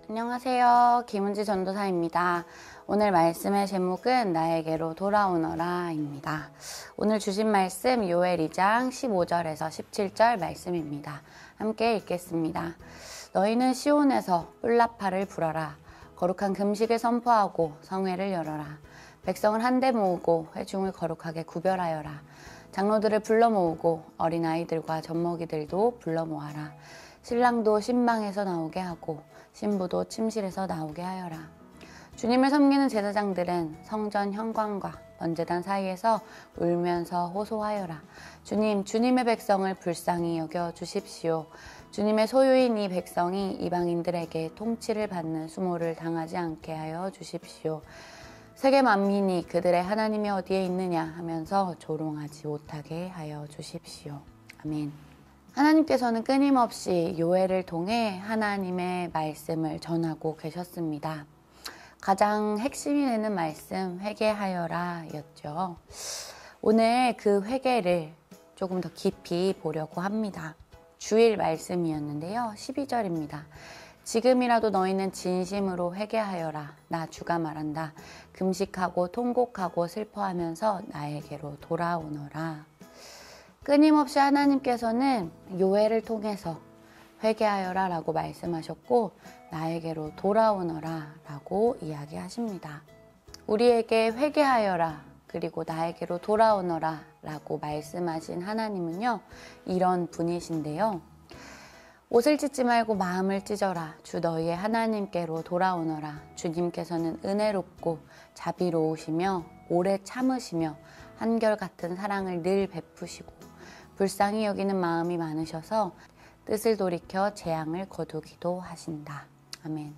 안녕하세요. 김은지 전도사입니다. 오늘 말씀의 제목은 나에게로 돌아오너라 입니다. 오늘 주신 말씀 요엘 2장 15절에서 17절 말씀입니다. 함께 읽겠습니다. 너희는 시온에서 뿔나팔을 불어라. 거룩한 금식을 선포하고 성회를 열어라. 백성을 한데 모으고 회중을 거룩하게 구별하여라. 장로들을 불러 모으고 어린아이들과 젖먹이들도 불러 모아라. 신랑도 신방에서 나오게 하고 신부도 침실에서 나오게 하여라. 주님을 섬기는 제사장들은 성전 현관과 번제단 사이에서 울면서 호소하여라. 주님, 주님의 백성을 불쌍히 여겨 주십시오. 주님의 소유인 이 백성이 이방인들에게 통치를 받는 수모를 당하지 않게 하여 주십시오. 세계 만민이 그들의 하나님이 어디에 있느냐 하면서 조롱하지 못하게 하여 주십시오. 아멘. 하나님께서는 끊임없이 요엘을 통해 하나님의 말씀을 전하고 계셨습니다. 가장 핵심이 되는 말씀, 회개하여라 였죠. 오늘 그 회개를 조금 더 깊이 보려고 합니다. 주일 말씀이었는데요. 12절입니다. 지금이라도 너희는 진심으로 회개하여라. 나 주가 말한다. 금식하고 통곡하고 슬퍼하면서 나에게로 돌아오너라. 끊임없이 하나님께서는 요엘을 통해서 회개하여라 라고 말씀하셨고 나에게로 돌아오너라 라고 이야기하십니다. 우리에게 회개하여라 그리고 나에게로 돌아오너라 라고 말씀하신 하나님은요, 이런 분이신데요. 옷을 찢지 말고 마음을 찢어라. 주 너희의 하나님께로 돌아오너라. 주님께서는 은혜롭고 자비로우시며 오래 참으시며 한결같은 사랑을 늘 베푸시고 불쌍히 여기는 마음이 많으셔서 뜻을 돌이켜 재앙을 거두기도 하신다. 아멘.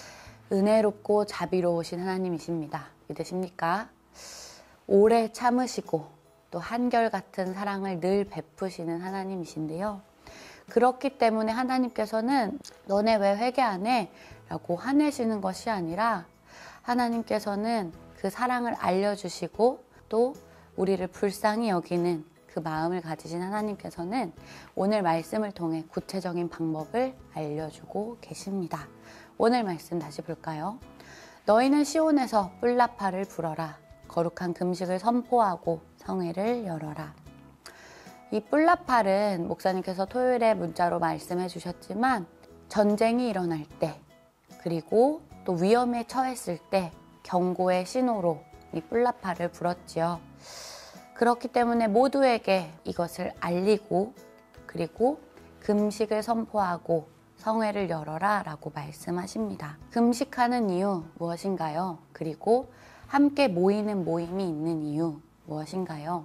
은혜롭고 자비로우신 하나님이십니다. 믿으십니까? 오래 참으시고 또 한결같은 사랑을 늘 베푸시는 하나님이신데요. 그렇기 때문에 하나님께서는 너네 왜 회개 안 해? 라고 화내시는 것이 아니라 하나님께서는 그 사랑을 알려주시고 또 우리를 불쌍히 여기는 그 마음을 가지신 하나님께서는 오늘 말씀을 통해 구체적인 방법을 알려주고 계십니다. 오늘 말씀 다시 볼까요? 너희는 시온에서 뿔나팔을 불어라. 거룩한 금식을 선포하고 성회를 열어라. 이 뿔나팔은 목사님께서 토요일에 문자로 말씀해 주셨지만 전쟁이 일어날 때 그리고 또 위험에 처했을 때 경고의 신호로 이 뿔나팔을 불었지요. 그렇기 때문에 모두에게 이것을 알리고 그리고 금식을 선포하고 성회를 열어라 라고 말씀하십니다. 금식하는 이유 무엇인가요? 그리고 함께 모이는 모임이 있는 이유 무엇인가요?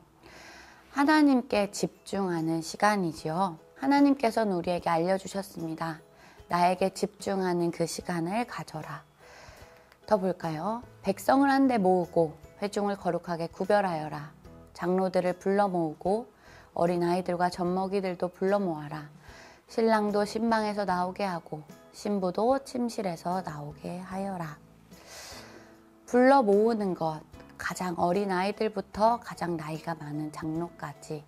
하나님께 집중하는 시간이지요. 하나님께서는 우리에게 알려주셨습니다. 나에게 집중하는 그 시간을 가져라. 더 볼까요? 백성을 한데 모으고 회중을 거룩하게 구별하여라. 장로들을 불러 모으고 어린아이들과 젖먹이들도 불러 모아라. 신랑도 신방에서 나오게 하고 신부도 침실에서 나오게 하여라. 불러 모으는 것, 가장 어린아이들부터 가장 나이가 많은 장로까지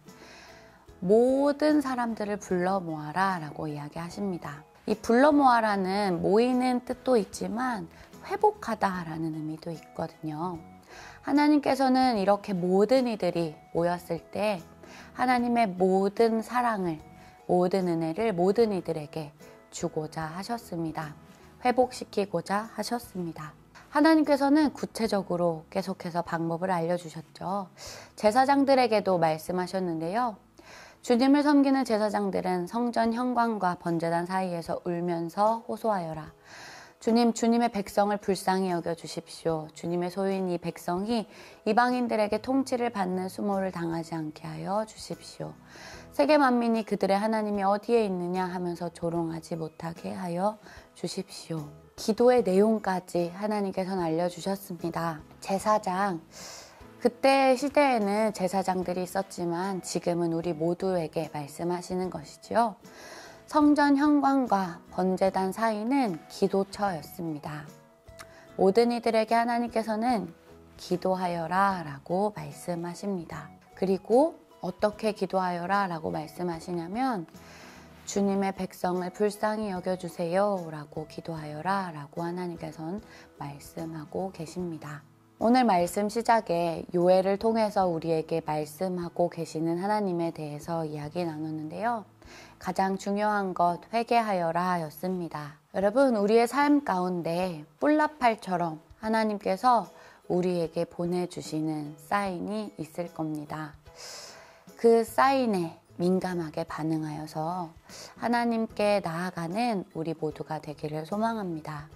모든 사람들을 불러 모아라 라고 이야기하십니다. 이 불러 모아라는 모이는 뜻도 있지만 회복하다 라는 의미도 있거든요. 하나님께서는 이렇게 모든 이들이 모였을 때 하나님의 모든 사랑을, 모든 은혜를 모든 이들에게 주고자 하셨습니다. 회복시키고자 하셨습니다. 하나님께서는 구체적으로 계속해서 방법을 알려주셨죠. 제사장들에게도 말씀하셨는데요. 주님을 섬기는 제사장들은 성전 현관과 번제단 사이에서 울면서 호소하여라. 주님, 주님의 백성을 불쌍히 여겨주십시오. 주님의 소유인 이 백성이 이방인들에게 통치를 받는 수모를 당하지 않게 하여 주십시오. 세계 만민이 그들의 하나님이 어디에 있느냐 하면서 조롱하지 못하게 하여 주십시오. 기도의 내용까지 하나님께서는 알려주셨습니다. 제사장, 그때 시대에는 제사장들이 있었지만 지금은 우리 모두에게 말씀하시는 것이지요. 성전 현관과 번제단 사이는 기도처였습니다. 모든 이들에게 하나님께서는 기도하여라 라고 말씀하십니다. 그리고 어떻게 기도하여라 라고 말씀하시냐면 주님의 백성을 불쌍히 여겨주세요 라고 기도하여라 라고 하나님께서는 말씀하고 계십니다. 오늘 말씀 시작에 요엘을 통해서 우리에게 말씀하고 계시는 하나님에 대해서 이야기 나누는데요. 가장 중요한 것 회개하여라 였습니다. 여러분, 우리의 삶 가운데 뿔나팔처럼 하나님께서 우리에게 보내주시는 사인이 있을 겁니다. 그 사인에 민감하게 반응하여서 하나님께 나아가는 우리 모두가 되기를 소망합니다.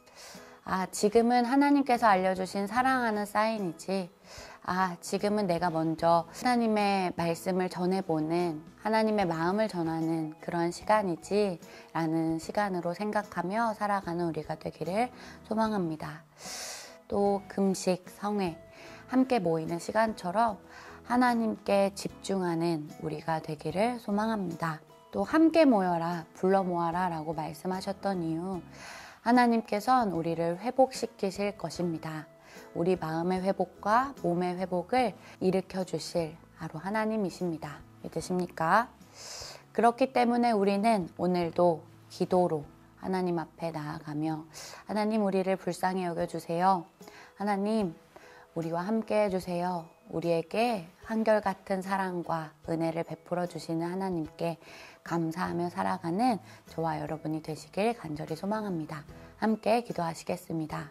지금은 하나님께서 알려주신 사랑하는 사인이지. 지금은 내가 먼저 하나님의 말씀을 전해보는, 하나님의 마음을 전하는 그런 시간이지 라는 시간으로 생각하며 살아가는 우리가 되기를 소망합니다. 또 금식, 성회, 함께 모이는 시간처럼 하나님께 집중하는 우리가 되기를 소망합니다. 또 함께 모여라, 불러 모아라 라고 말씀하셨던 이유, 하나님께서는 우리를 회복시키실 것입니다. 우리 마음의 회복과 몸의 회복을 일으켜 주실 바로 하나님이십니다. 믿으십니까? 그렇기 때문에 우리는 오늘도 기도로 하나님 앞에 나아가며 하나님 우리를 불쌍히 여겨주세요. 하나님 우리와 함께 해주세요. 우리에게 한결같은 사랑과 은혜를 베풀어 주시는 하나님께 감사하며 살아가는 저와 여러분이 되시길 간절히 소망합니다. 함께 기도하시겠습니다.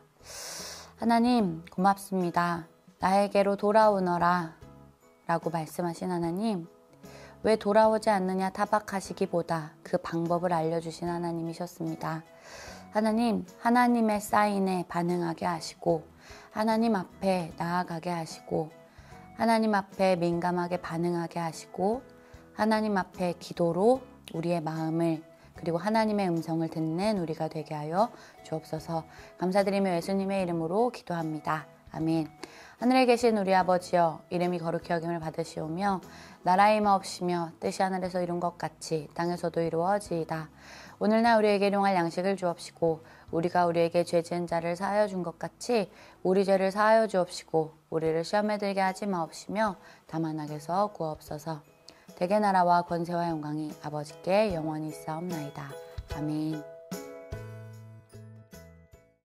하나님 고맙습니다. 나에게로 돌아오너라 라고 말씀하신 하나님, 왜 돌아오지 않느냐 타박하시기보다 그 방법을 알려주신 하나님이셨습니다. 하나님, 하나님의 사인에 반응하게 하시고 하나님 앞에 나아가게 하시고 하나님 앞에 민감하게 반응하게 하시고 하나님 앞에 기도로 우리의 마음을 그리고 하나님의 음성을 듣는 우리가 되게 하여 주옵소서. 감사드리며 예수님의 이름으로 기도합니다. 아멘. 하늘에 계신 우리 아버지여, 이름이 거룩히 여김을 받으시오며 나라의 임하옵시며 뜻이 하늘에서 이룬 것 같이 땅에서도 이루어지이다. 오늘날 우리에게 일용할 양식을 주옵시고 우리가 우리에게 죄 지은 자를 사하여 준 것 같이 우리 죄를 사하여 주옵시고 우리를 시험에 들게 하지 마옵시며 다만 악에서 구하옵소서. 대개 나라와 권세와 영광이 아버지께 영원히 있사옵나이다. 아멘.